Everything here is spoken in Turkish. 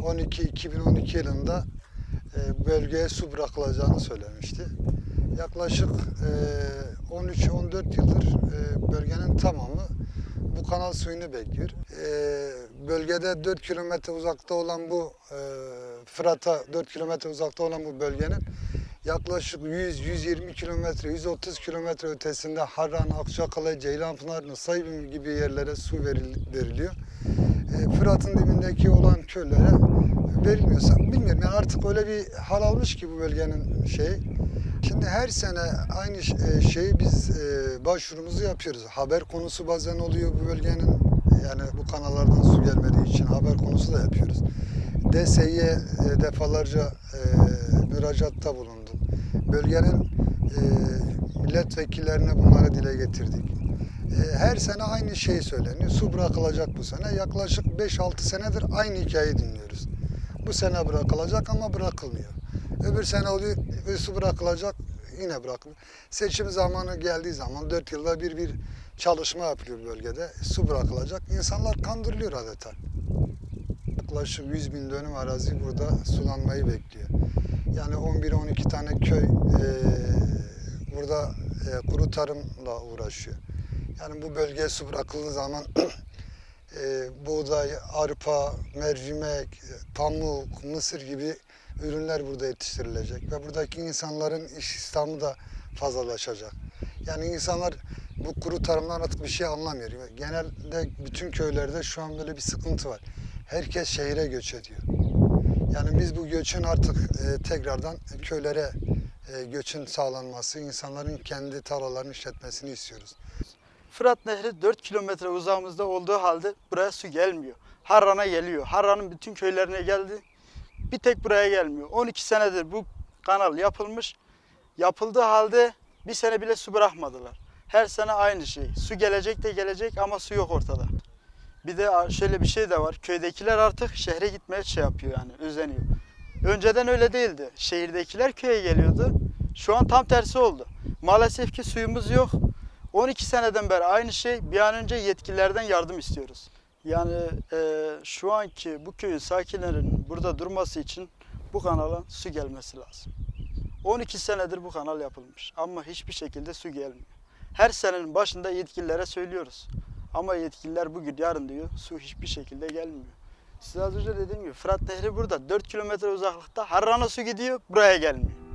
2012 yılında bölgeye su bırakılacağını söylemişti. Yaklaşık 13-14 yıldır bölgenin tamamı bu kanal suyunu bekliyor. Bölgede 4 kilometre uzakta olan bu Fırat'a 4 kilometre uzakta olan bu bölgenin yaklaşık 100-120 kilometre, 130 kilometre ötesinde Harran, Akçakale, Ceylanpınar, Nusaybin gibi yerlere su veriliyor. Fırat'ın dibindeki olan köylere verilmiyorsa bilmiyorum, yani artık öyle bir hal almış ki bu bölgenin şeyi. Şimdi her sene aynı şeyi biz başvurumuzu yapıyoruz. Haber konusu bazen oluyor bu bölgenin, yani bu kanallardan su gelmediği için haber konusu da yapıyoruz. DSİ'ye defalarca müracaatta bulundum. Bölgenin milletvekillerine bunları dile getirdik. Her sene aynı şey söyleniyor. Su bırakılacak bu sene. Yaklaşık 5-6 senedir aynı hikayeyi dinliyoruz. Bu sene bırakılacak ama bırakılmıyor. Öbür sene oluyor ve su bırakılacak, yine bırakılıyor. Seçim zamanı geldiği zaman 4 yılda bir çalışma yapılıyor bölgede. Su bırakılacak. İnsanlar kandırılıyor adeta. Yaklaşık 100.000 dönüm arazi burada sulanmayı bekliyor. Yani 11-12 tane köy burada kuru tarımla uğraşıyor. Yani bu bölgeye su bırakıldığı zaman buğday, arpa, mercimek, pamuk, mısır gibi ürünler burada yetiştirilecek ve buradaki insanların iş istihdamı da fazlalaşacak. Yani insanlar bu kuru tarımdan artık bir şey anlamıyor. Genelde bütün köylerde şu an böyle bir sıkıntı var. Herkes şehire göç ediyor. Yani biz bu göçün artık tekrardan köylere göçün sağlanması, insanların kendi tarlalarını işletmesini istiyoruz. Fırat Nehri 4 kilometre uzağımızda olduğu halde buraya su gelmiyor. Harran'a geliyor. Harran'ın bütün köylerine geldi. Bir tek buraya gelmiyor. 12 senedir bu kanal yapılmış. Yapıldığı halde bir sene bile su bırakmadılar. Her sene aynı şey. Su gelecek de gelecek ama su yok ortada. Bir de şöyle bir şey de var. Köydekiler artık şehre gitmeye yapıyor, yani özeniyor. Önceden öyle değildi. Şehirdekiler köye geliyordu. Şu an tam tersi oldu. Maalesef ki suyumuz yok. 12 seneden beri aynı şey. Bir an önce yetkililerden yardım istiyoruz. Yani şu anki bu köyün sakinlerinin burada durması için bu kanala su gelmesi lazım. 12 senedir bu kanal yapılmış ama hiçbir şekilde su gelmiyor. Her senenin başında yetkililere söylüyoruz. Ama yetkililer bugün yarın diyor, su hiçbir şekilde gelmiyor. Size az önce dediğim gibi Fırat Nehri burada 4 kilometre uzaklıkta, Harran'a su gidiyor, buraya gelmiyor.